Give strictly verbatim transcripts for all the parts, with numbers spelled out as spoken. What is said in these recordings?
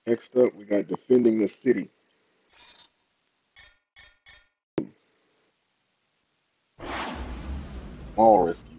Next up, we got defending the city. Mall rescue.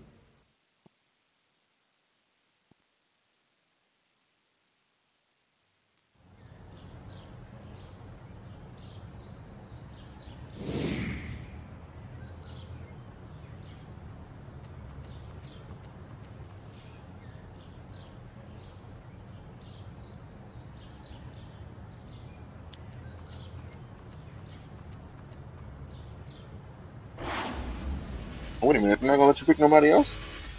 Oh, wait a minute, they're not gonna let you pick nobody else?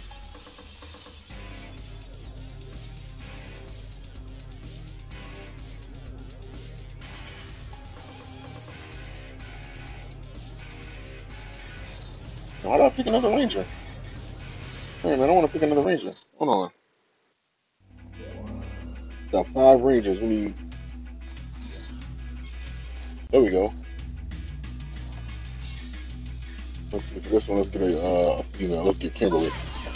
Why do I pick another ranger? Wait a minute, I want to pick another ranger. Hold on. Got five rangers. We need. There we go. Let's see. For this one, let's get a uh, female. Let's get Kimberly.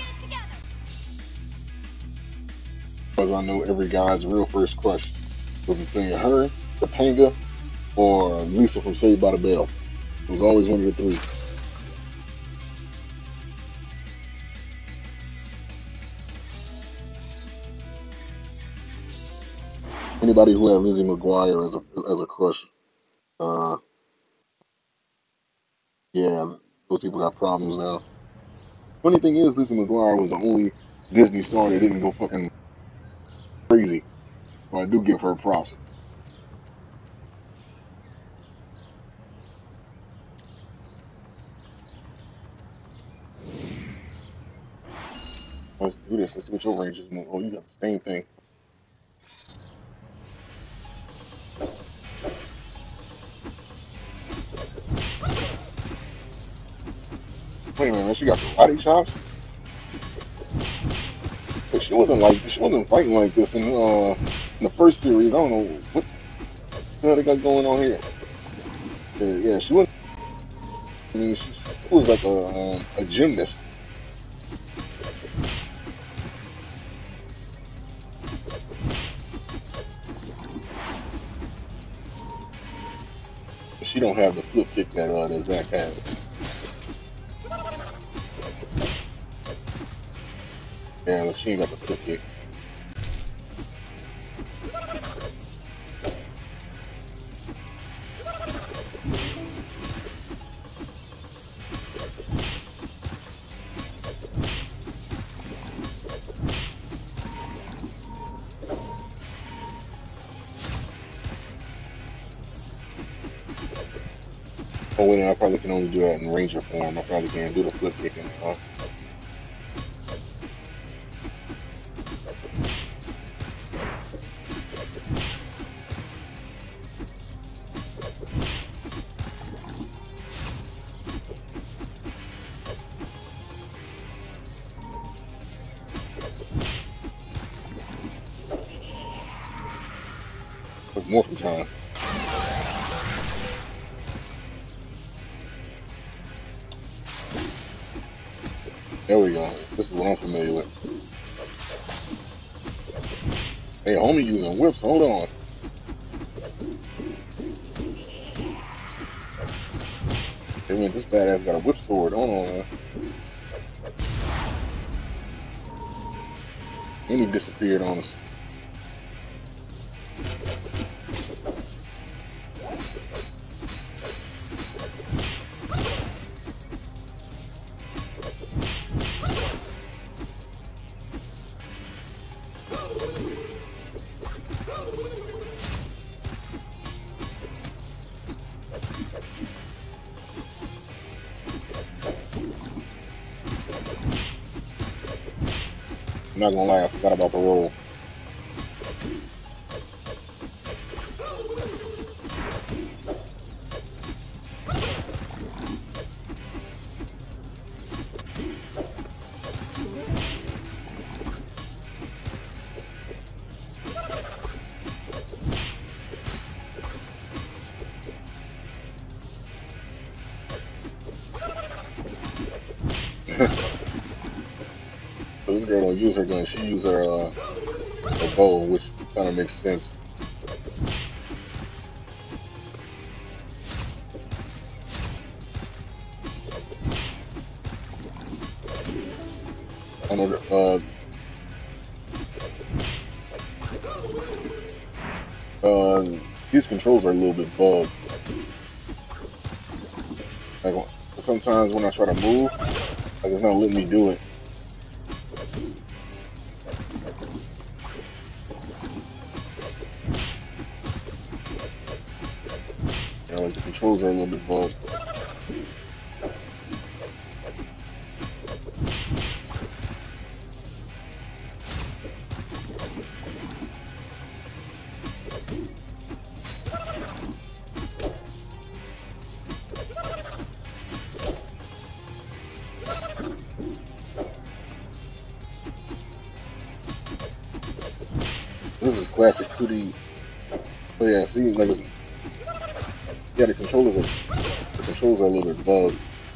Because I know every guy's real first crush. Was it saying her, Topanga, or Lisa from Saved by the Bell? It was always one of the three. Anybody who had Lizzie McGuire as a as a crush, uh, yeah, those people got problems now. Funny thing is, Lizzie McGuire was the only Disney star that didn't go fucking crazy. So I do give her props. Let's do this. Let's see what your Rangers move. Oh, you got the same thing. Wait a minute, she got the body chops? But she wasn't like she wasn't fighting like this in uh in the first series. I don't know what the hell they got going on here. Uh, yeah, she wasn't. I mean, she, she was like a um, a gymnast. She don't have the flip kick that uh that Zach has. Yeah, she ain't got the flip kick. Oh, wait, I probably can only do that in Ranger form. I probably can't do the flip kick in uh, with morphin' time. There we go. This is what I'm familiar with. Hey, homie using whips. Hold on. Hey, man, this badass got a whip sword. Hold on, man. And he disappeared on us. I'm not gonna lie, I forgot about the roll. So this girl don't use her gun, she use her, uh, her bow, which kind of makes sense. I know that, uh, uh, these controls are a little bit bugged. Like sometimes when I try to move, like it's not letting me do it. You know, like the controls are a little bit bugged. This is classic two D. But yeah, see, like, it's, yeah, the controllers are the controls are a little bit bugged.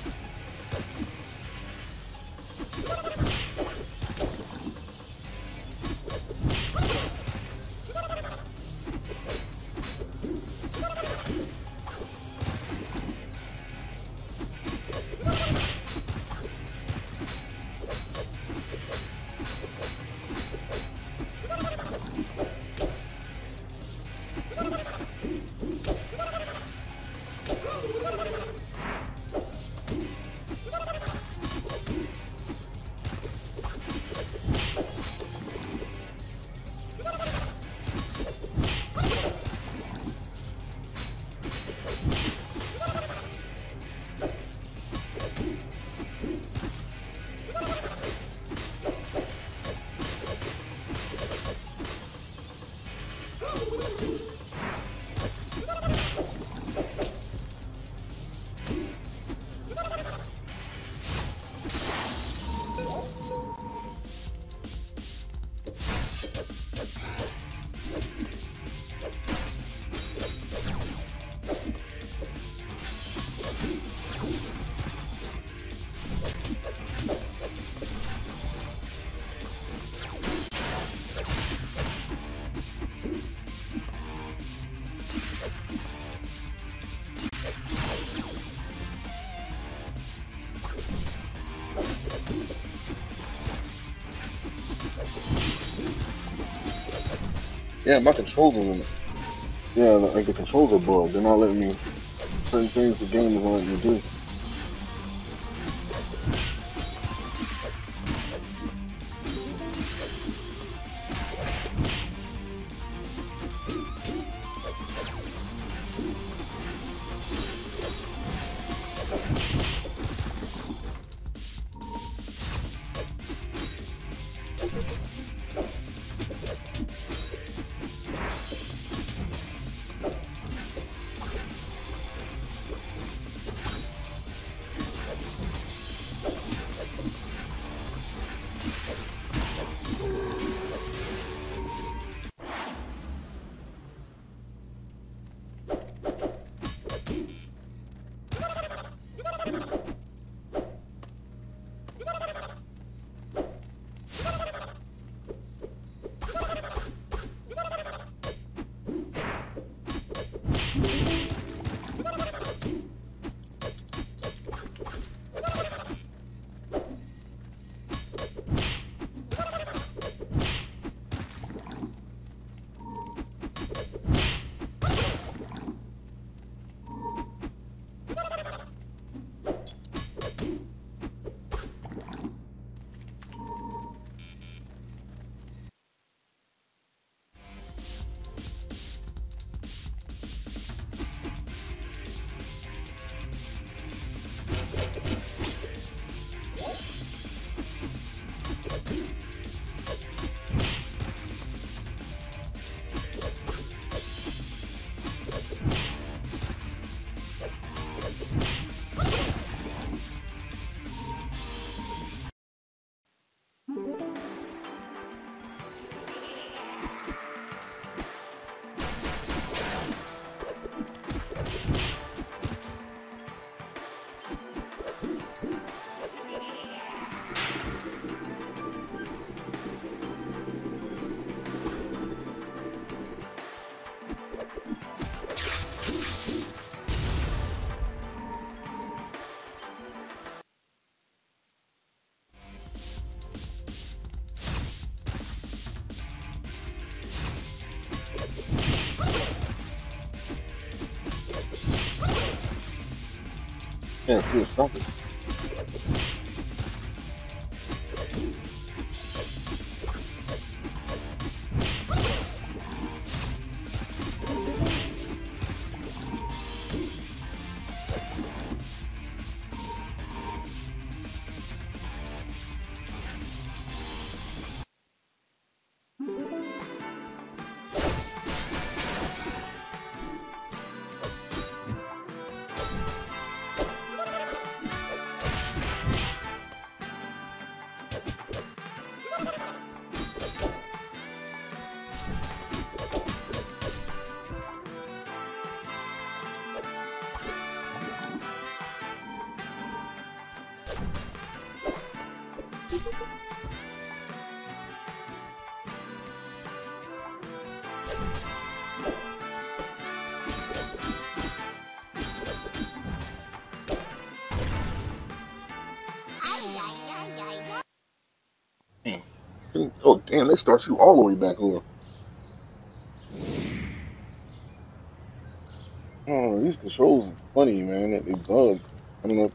Yeah, my controls are in it. Yeah, like the controls are bugged. They're not letting me certain things the game isn't letting me do. Yeah, see, stop it. Damn. Oh, damn, they start you all the way back over. Oh, these controls are funny, man. They, they bug. I don't know.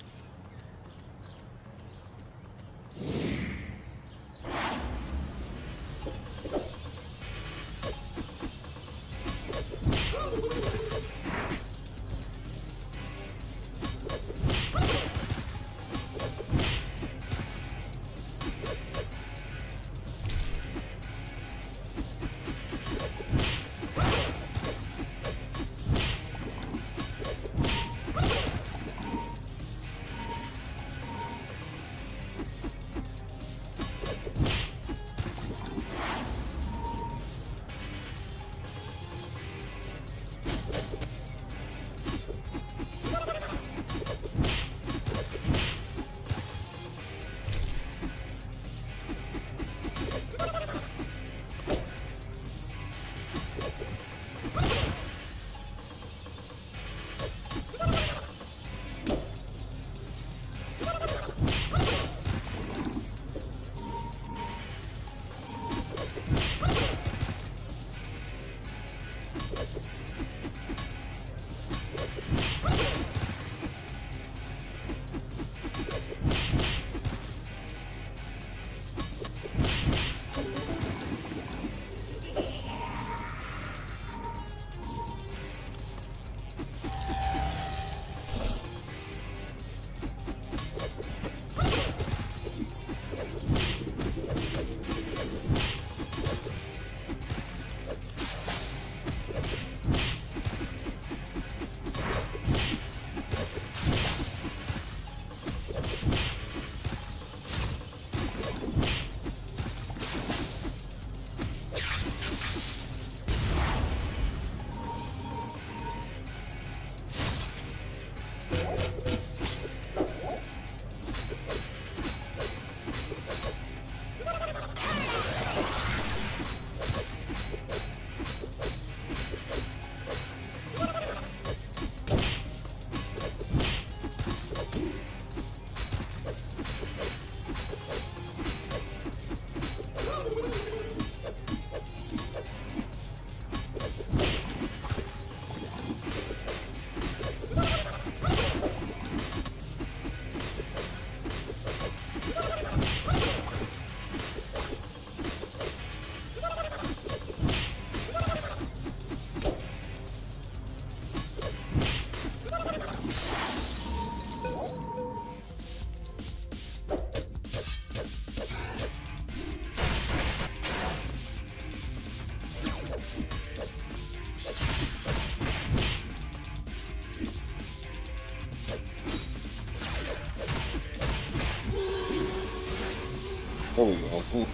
There we go. Ooh.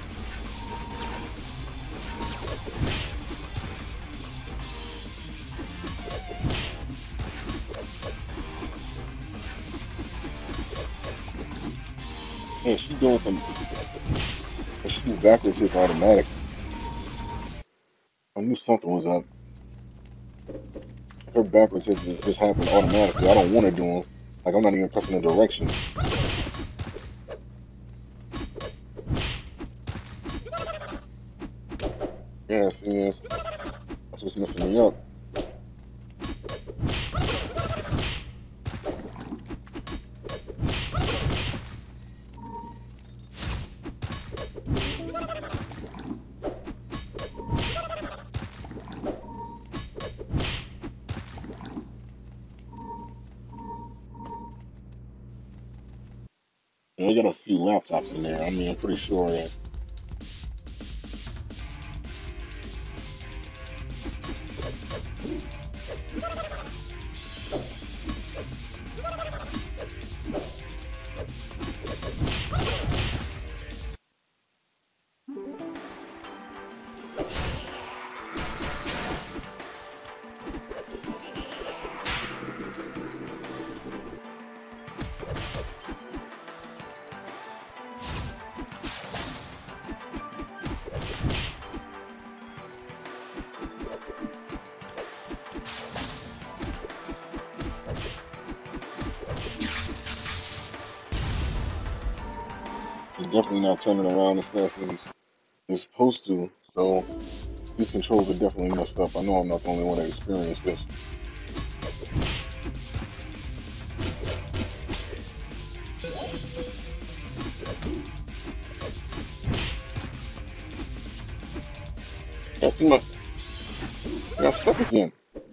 Yeah, she doing some. She do backwards hits automatic. I knew something was up. Her backwards hits just, just happen automatically. I don't want to do them. Like I'm not even pressing the direction. Yeah, see, yes. That's what's messing me up. we got a few laptops in there. I mean, I'm pretty sure that. It's definitely not turning around as fast as it's supposed to. So these controls are definitely messed up. I know I'm not the only one that experienced this. I see my. I got stuck again.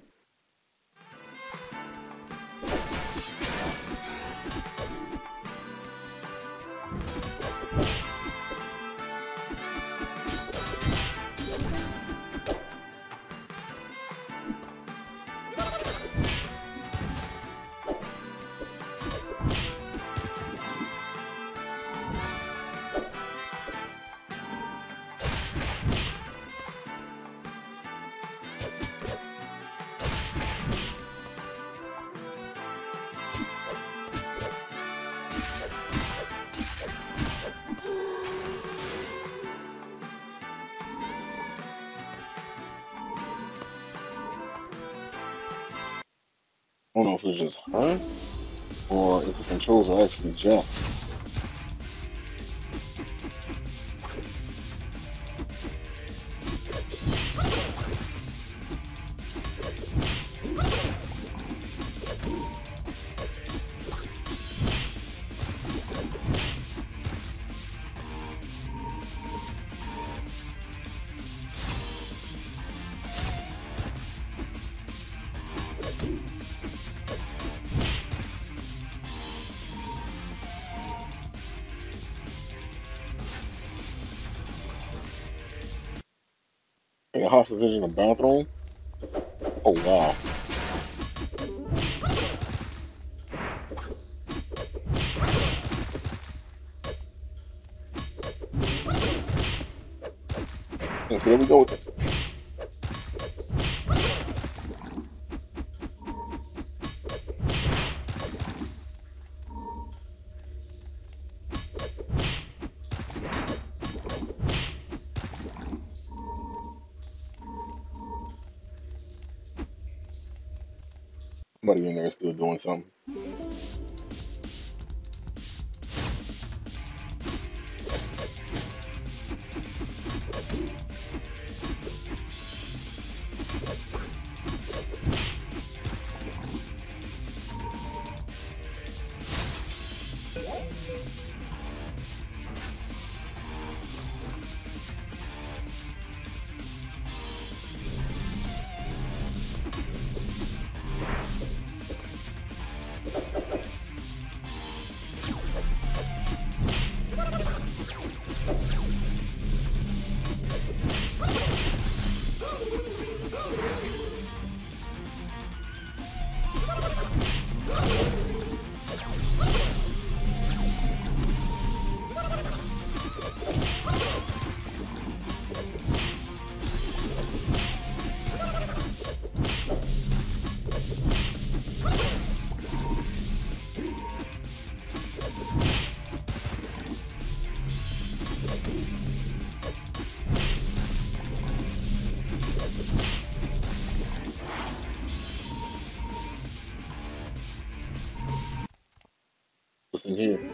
I don't know if it's just her or if the controls are actually jacked. Like a hostage in the bathroom? Oh wow. And so there we go with it. Somebody in there still doing something. What's in here?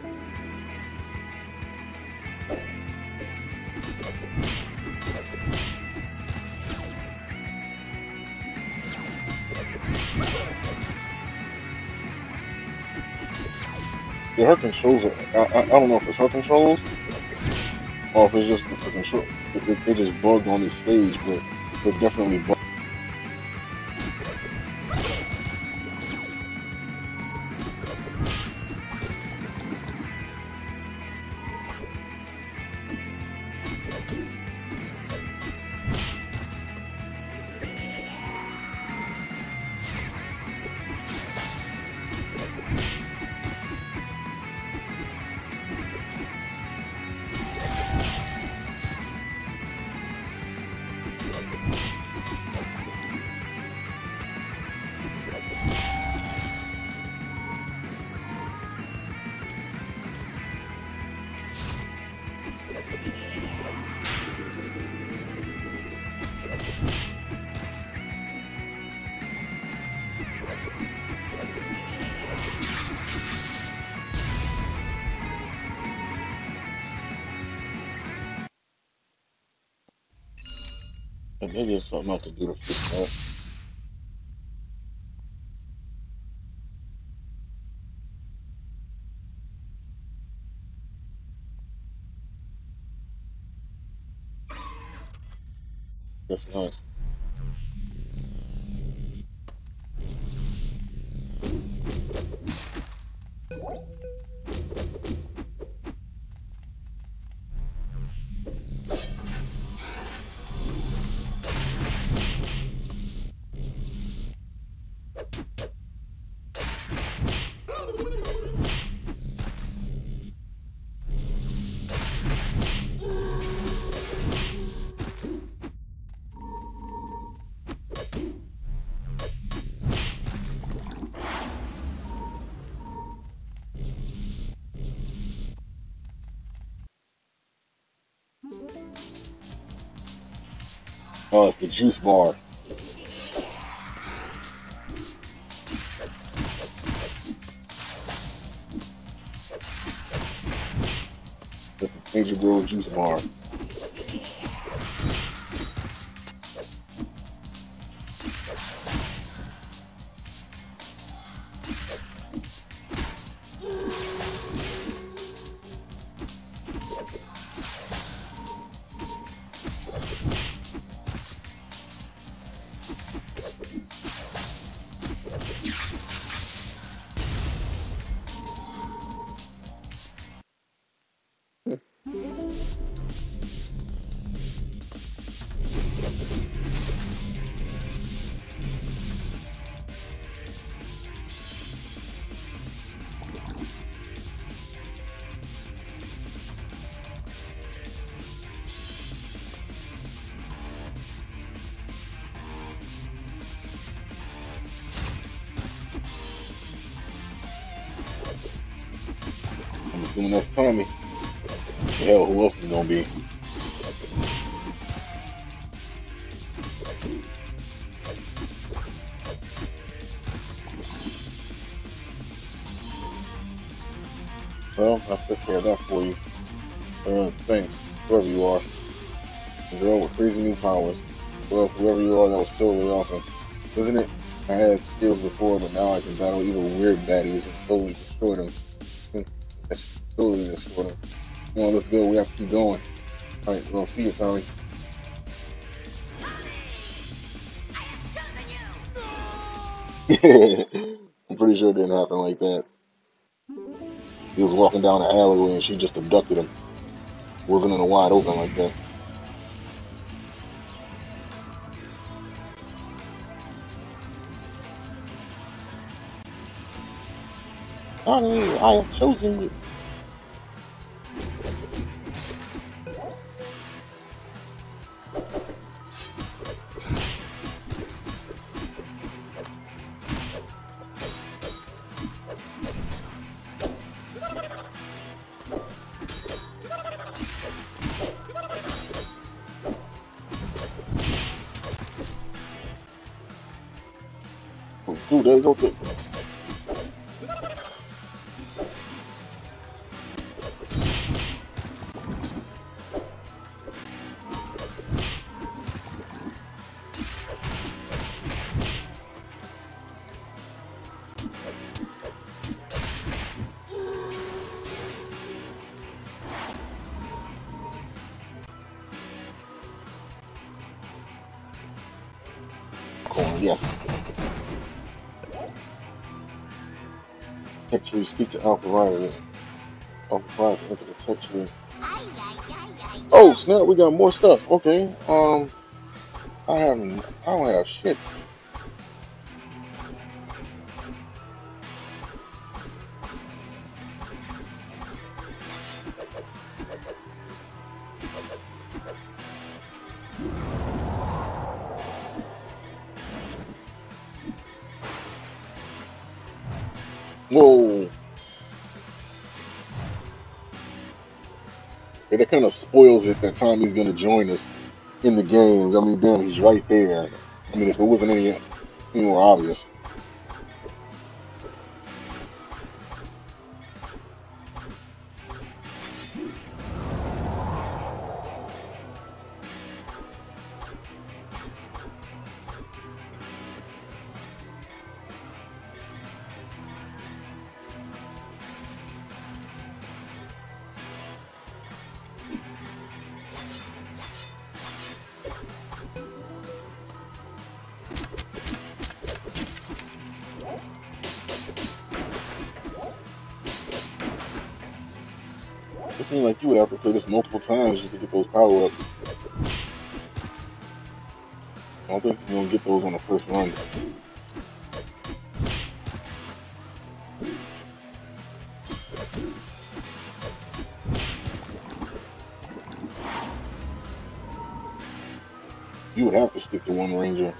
Yeah, her controls are, I, I, I don't know if it's her controls or if it's just the, the control. They, they just bugged on this stage, but they're definitely bugged. Maybe there's something I can do to fix that. Guess not. Oh, it's the juice bar. The Angel Grove juice bar. I'm assuming that's Tommy. Hell, who else is gonna be? Well, I took care of that for you. Uh, thanks, whoever you are. A girl with crazy new powers. Well, whoever you are, that was totally awesome. Isn't it? I had skills before, but now I can battle even weird baddies and totally destroy them. Totally destroy them. Come on, let's go. We have to keep going. Alright, well, see you, Tommy. I'm pretty sure it didn't happen like that. He was walking down the alleyway and she just abducted him. It wasn't in a wide open like that. Tommy, I have chosen you. Ooh, there you go. Too. Yes. Tech tree, speak to Alpha Rider. Alpha Rider, enter the tech tree. Oh snap, we got more stuff. Okay. Um I haven't I don't have shit. Whoa. Yeah, that kind of spoils it that Tommy's gonna join us in the game. I mean, damn, he's right there. I mean, if it wasn't any, any more obvious. It seems like you would have to play this multiple times just to get those power ups. I don't think you're gonna get those on the first run. You would have to stick to one ranger.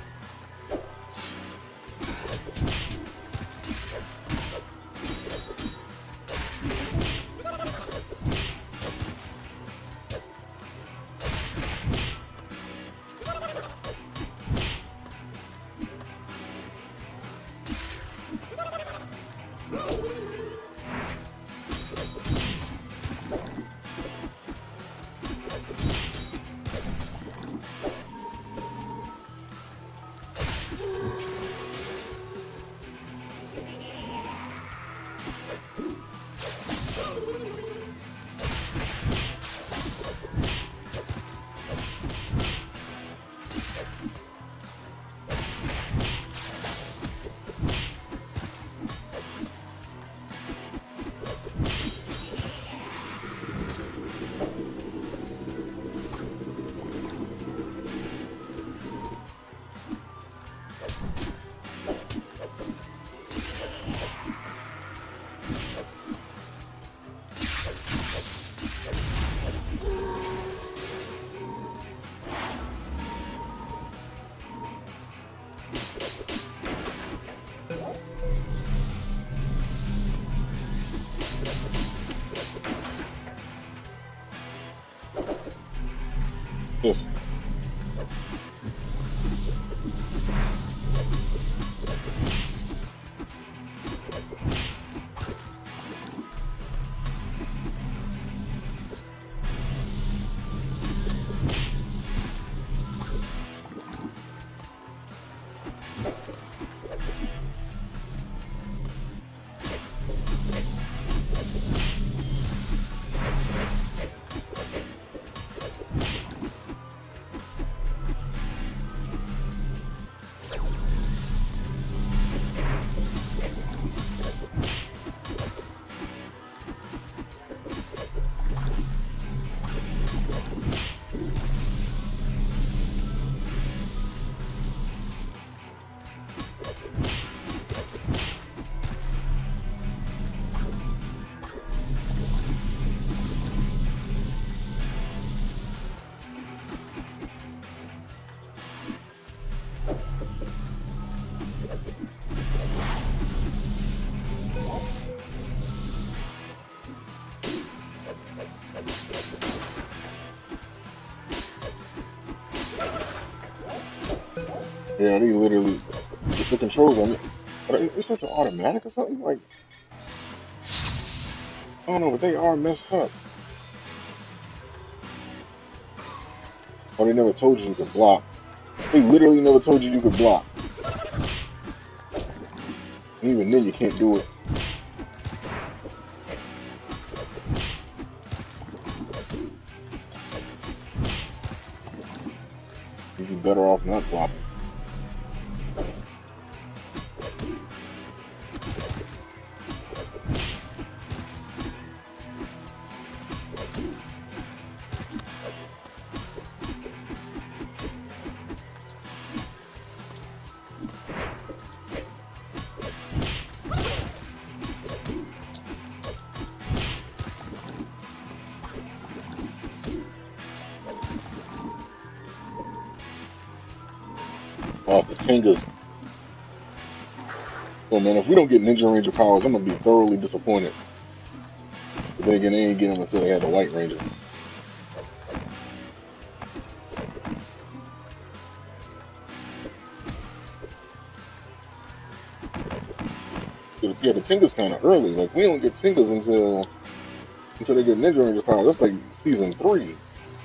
Yes. Yeah, they literally, the, the controls on it, but it- it's such an automatic or something. Like, I don't know, but they are messed up. Or they never told you you could block. They literally never told you you could block. And even then, you can't do it. You'd be better off not blocking. Uh, the Tingas. Well, man, if we don't get Ninja Ranger powers, I'm gonna be thoroughly disappointed. But then again, they ain't get them until they had the White Ranger. Yeah, the Tinga's kind of early. Like, we don't get Tingas until until they get Ninja Ranger powers. That's like season three.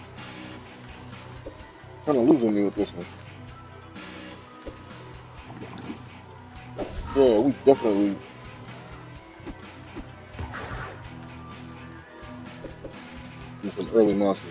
Kind of losing me with this one. Yeah, we definitely. Need some early monsters.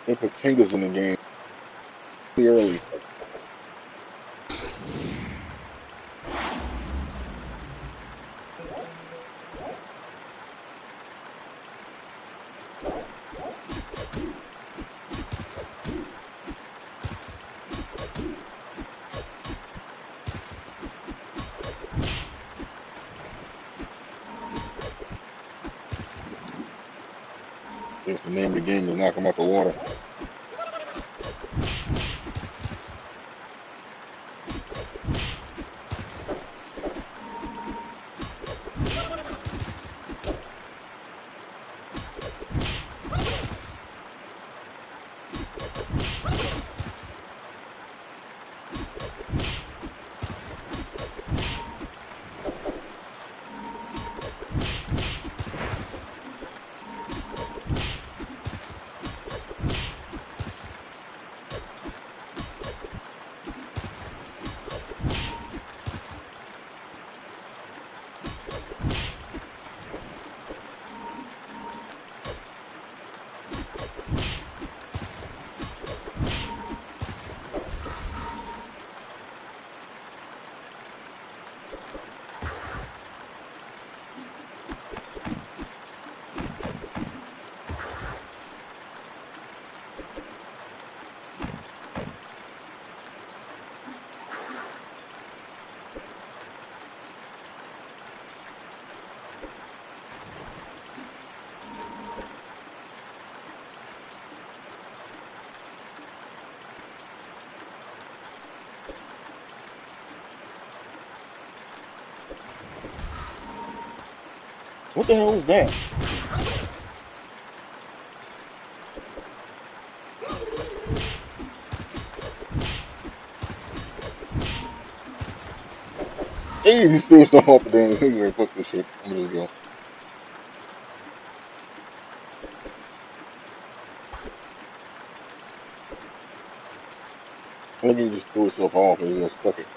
They put Tingas in the game really early. It's the name of the game is knock them out the water. What the hell is that? Hey, you threw stuff off the damn thing. Anyway, fuck this shit. I'm just going. I think you just threw itself off and just fuck it.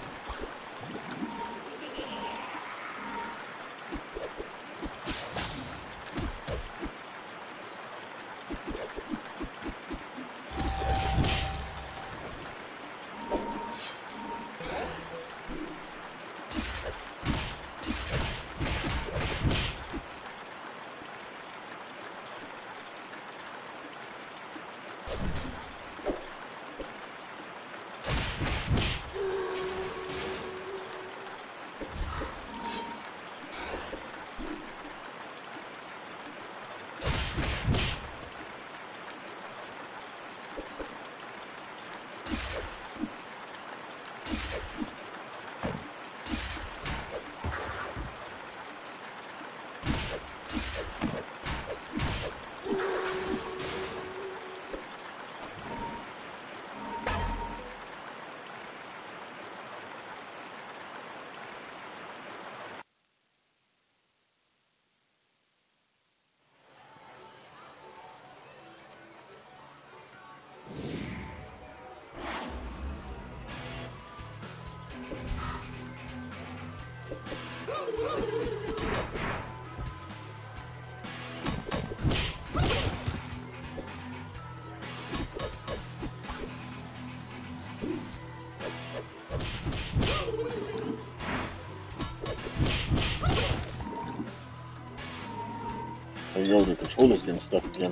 Hey, yo, the controller's getting stuck again.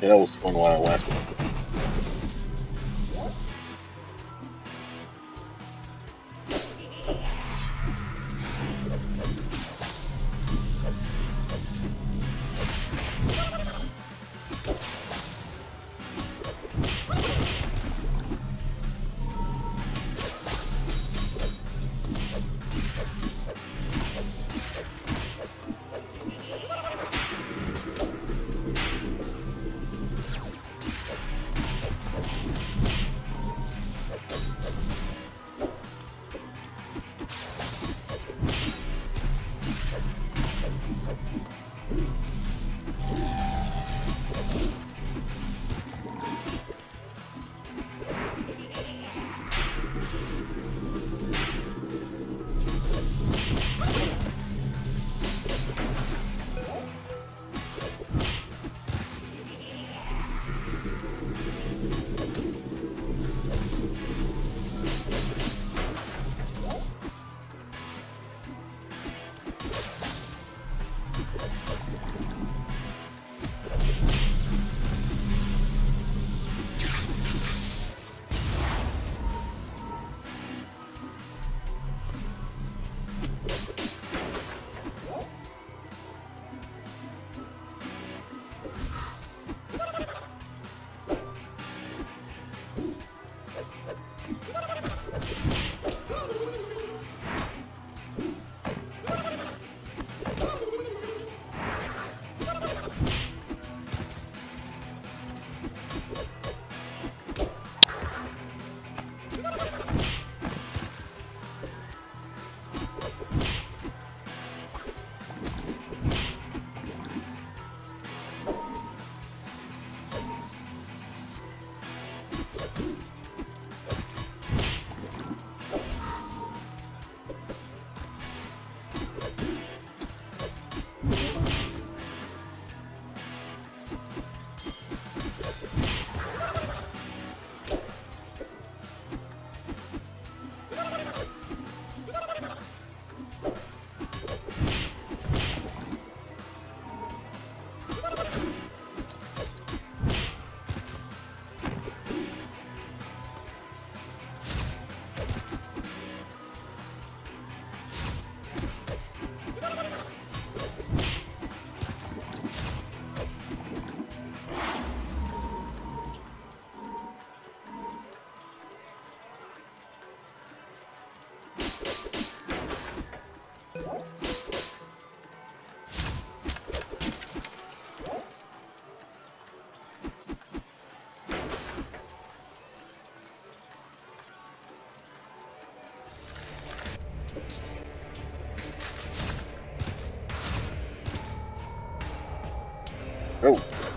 Yeah, that was fun while it lasted. Oh.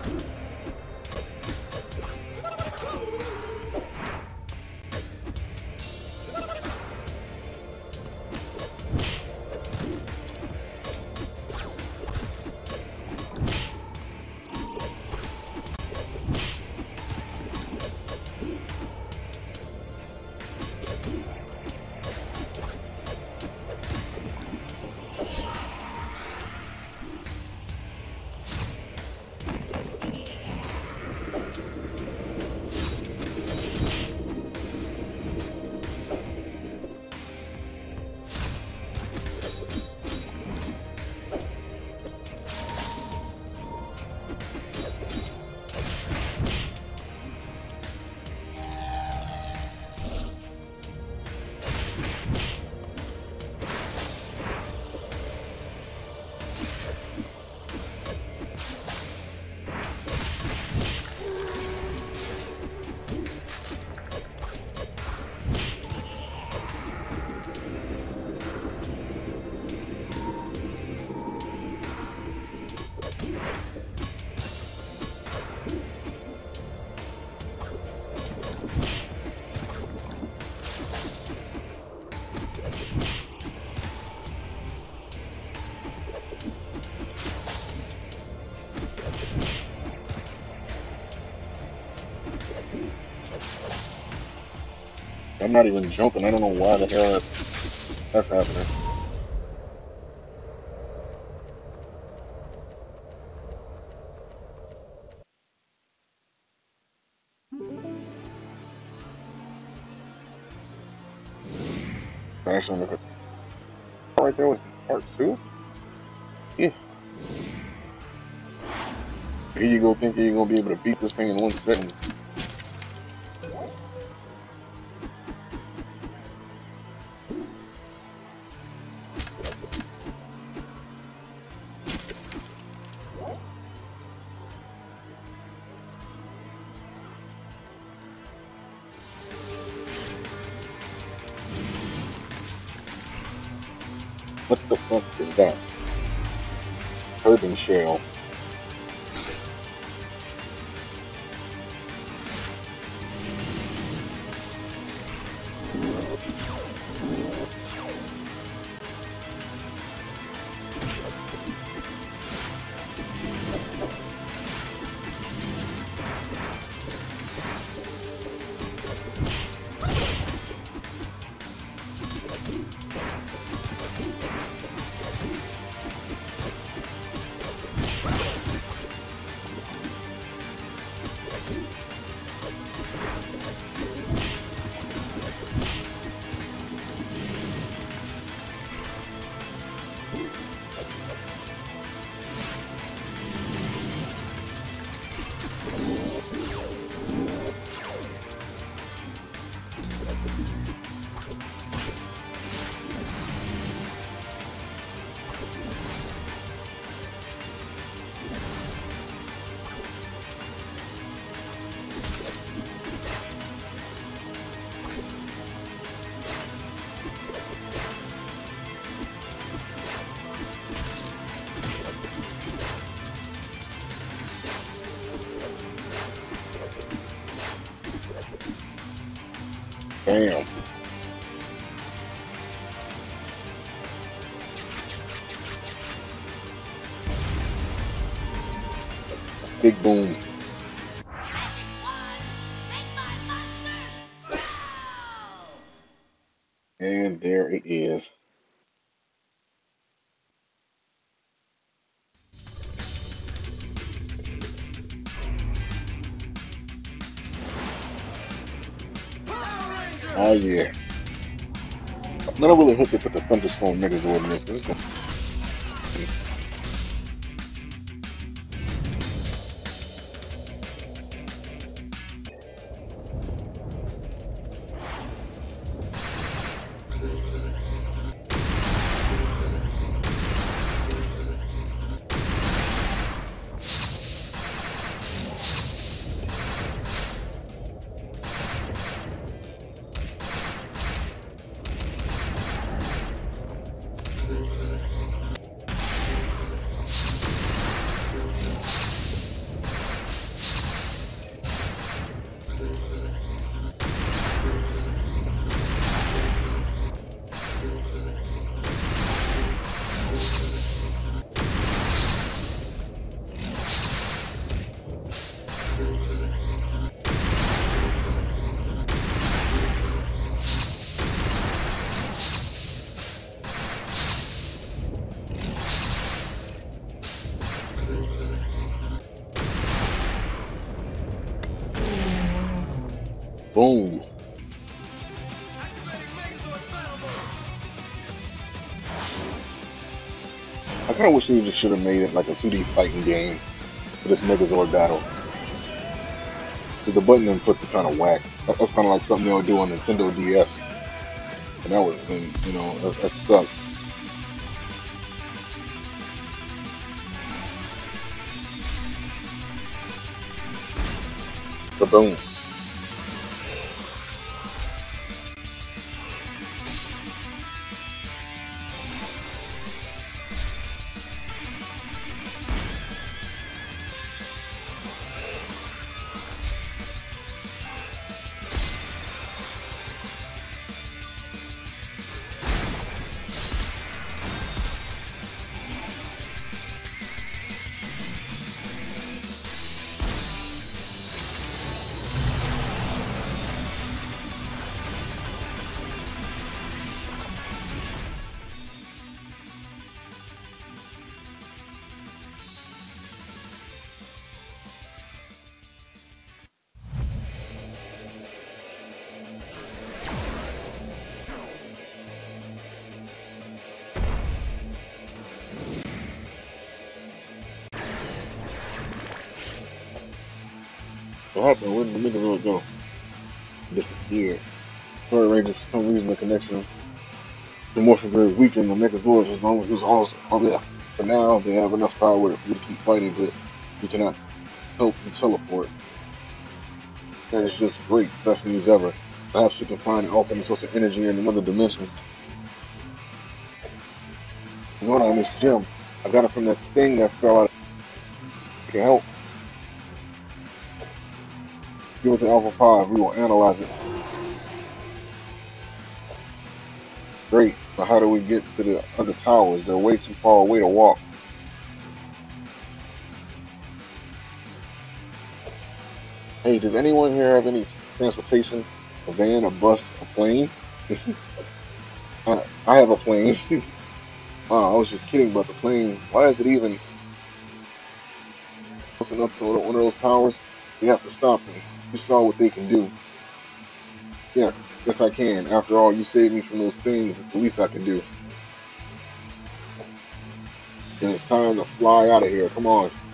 I'm not even jumping. I don't know why the hell that's, that's happening. Fashion the right there was part two. Yeah. Here you go thinking you're gonna be able to beat this thing in one second. What the fuck is that? Urban shell. Damn. Big boom. And there it is. Oh yeah. I'm not really hooked to put the Thunderstorm Megazord in this because it's gonna boom. I kind of wish they just should have made it like a two D fighting game for this Megazord battle. Because the button inputs is kind of whack. That- That's kind of like something they would do on Nintendo D S. And that was, and, you know, that, that sucked. Kaboom. What happened? Where did the Megazord go? Disappeared. Story Rangers, for some reason, the connection. The Morphin Grid weakened. The Megazord was only was also. Oh yeah. For now, they have enough power with it for you to keep fighting, but you cannot help you teleport. That is just great. Best news ever. Perhaps you can find an alternate source of energy in another dimension. It's one on this gem. I got it from that thing that fell out. It can help. Give it to Alpha five. We will analyze it. Great. But how do we get to the other towers? They're way too far away to walk. Hey, does anyone here have any transportation? A van, a bus, a plane? I, I have a plane. Wow, I was just kidding about the plane. Why is it even close enough to one of those towers? We have to stop them. You saw what they can do. Yes, yes I can. After all, you saved me from those things. It's the least I can do. And it's time to fly out of here. Come on.